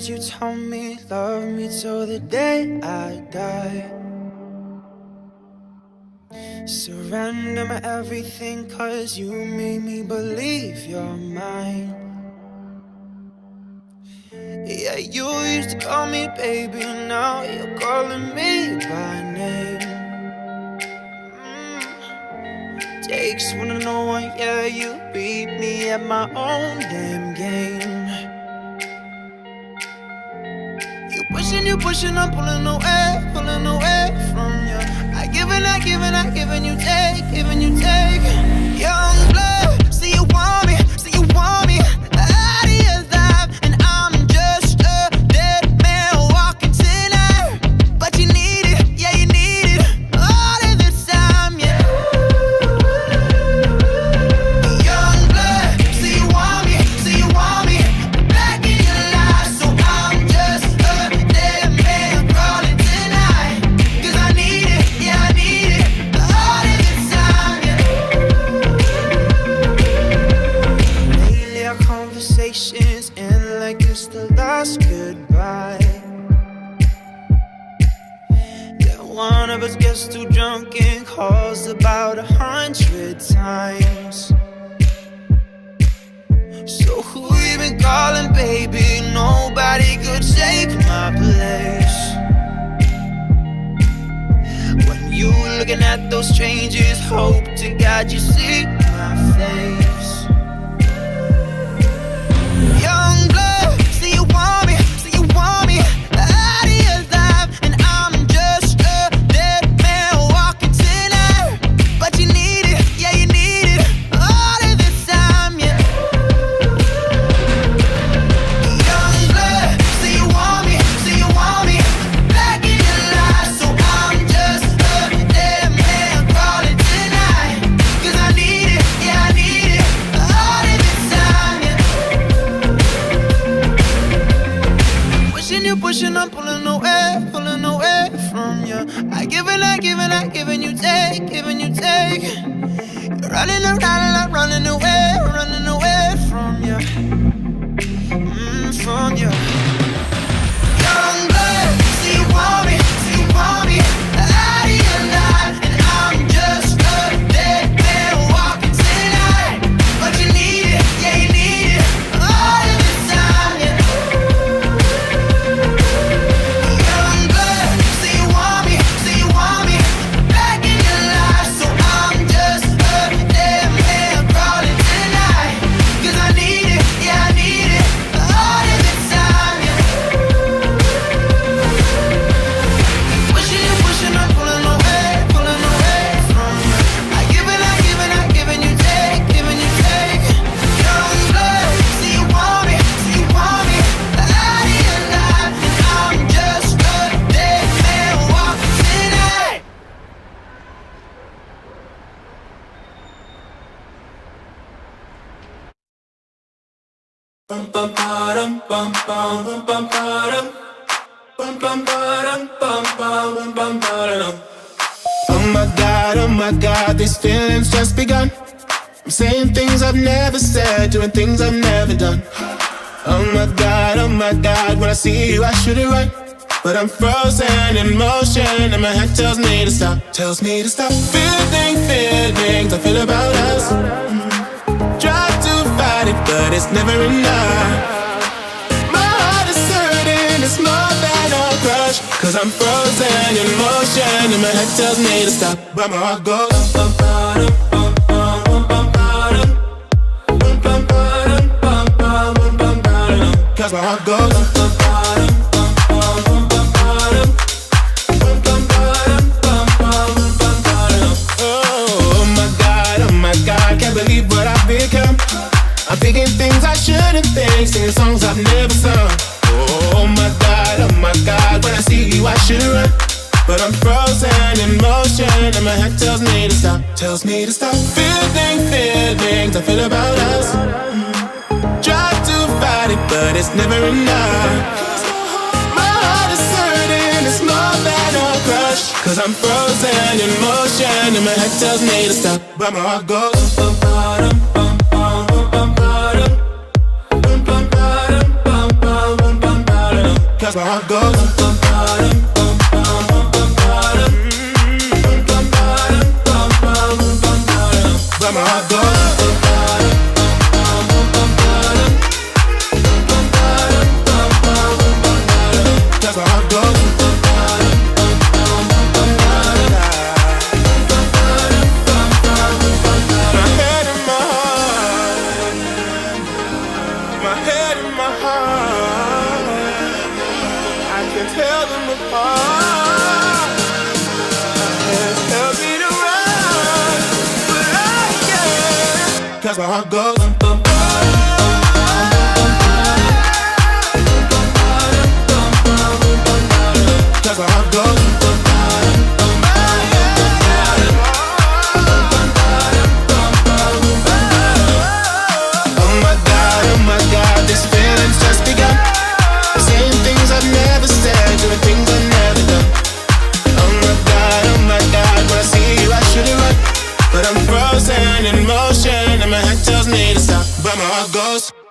words you told me, love me till the day I die. Surrender my everything, cause you made me believe you're mine. Yeah, you used to call me baby, now you're calling me by name. Takes one to know one, yeah, you beat me at my own damn game. You pushing, I'm pulling away from you. I give and you take, giving you take. Young blood, see you want me, out of your life, and I'm just a dead man walking tonight. But you need it, yeah, you need it, all of the time, yeah. Young blood, see you want me, back in your life, so I'm just a dead man crawling tonight. 'Cause I need it, yeah, I need it, all of the time, yeah. Lately our conversations end like it's the last goodbye. Yeah, one of us gets too drunk and calls about 100 times. So who you been calling, baby? Nobody could take my place. When you looking at those strangers, hope to God you see my face. Young blood, see you want me, out of your life, and I'm just a dead man walking tonight. But you need it, yeah, you need it, all of the time, yeah. Young blood, see you want me, back in your life, so I'm just a dead man crawling tonight. 'Cause I need it, yeah, I need it, all of the time, yeah. Pushing, I'm pulling away from you. I give and you take, giving you take. You're running around, I'm running away from you, from you. Young blood, see you want me, out of your life, and I'm just a dead man walking tonight. But you need it, yeah, you need it, all of the time, yeah. Young blood, see you want me, back in your life, so I'm just a dead man crawling tonight. 'Cause I need it, yeah, I need it, all of the time, yeah. Pushing, I'm pulling away from you. I give and you take, giving you take. Young blood, see you want me, out of your life, and I'm just a dead man walking tonight. Bum bum ba-dum, bum bum bum bum ba-dum. Bum bum ba-dum, bum bum bum bum ba-dum. Oh my God, these feelings just begun. I'm saying things I've never said, doing things I've never done. Oh my God, when I see you I should it right. But I'm frozen in motion and my head tells me to stop. Feelings I feel about us. Try to fight it, but it's never enough. My heart is hurting, it's more than a crush. 'Cause I'm frozen in motion and my head tells me to stop. But my heart goes bum bum bum bum bum bum bum bum bum bum bum bum bum. 'Cause my heart goes bum bum bum bum bum bum bum bum bum bum bum. Oh my God, can't believe what I've become. I'm thinking things I shouldn't think, singing songs I've never sung. Oh my God, when I see you I should run. But I'm frozen in motion and my head tells me to stop. Feelings I feel about us. Try to fight it, but it's never enough. My heart is hurting, it's more than a crush. 'Cause I'm frozen in motion and my head tells me to stop. But my heart goes bum bum bum bum bum bum bum bum bum bum bum bum bum bum. Cause my heart goes. But my heart goes. Cause my heart goes. My head and my heart. My head and my heart. I can tell them apart. Hands tell me to run, but I can't. Cause my heart goes. Cause my heart goes. Oh my God, this feeling's just begun. Saying things I've never said, doing things I've never done. Oh my God, when I see you I should've run, but I'm frozen in motion and my head tells me to stop. But my heart goes.